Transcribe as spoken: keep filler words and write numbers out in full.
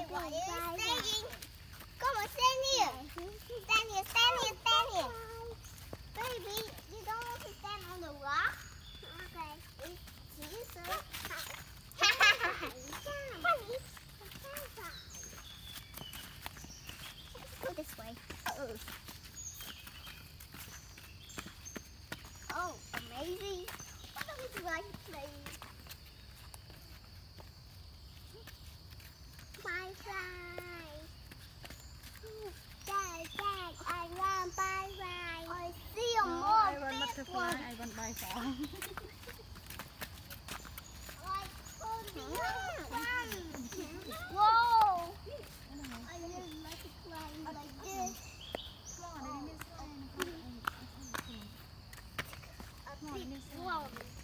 What are you saying? Come on, stand here. Stand here, stand here, stand here. Baby, you don't want to stand on the rock? Okay. It's you, sir. Go this way. Uh-oh. Oh, amazing. What are we doing, please? Bye bye. Dad, Dad, I want bye bye. I see a No, more I want big butterfly. one. I want butterfly. Like whoa! I just like to climb like this. Come on, A big one.